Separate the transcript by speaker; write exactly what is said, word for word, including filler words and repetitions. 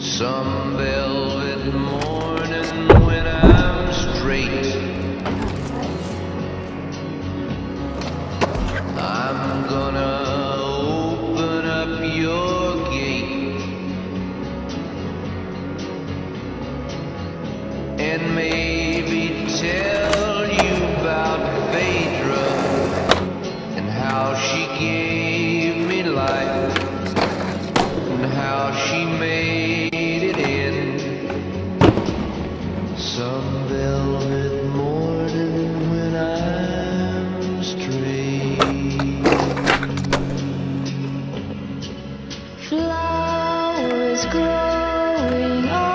Speaker 1: Some velvet morning when I'm straight, I'm gonna open up your gate and maybe tell you about Phaedra and how she gave me life and how she made it in some velvet morning when I'm straight.
Speaker 2: Flowers growing on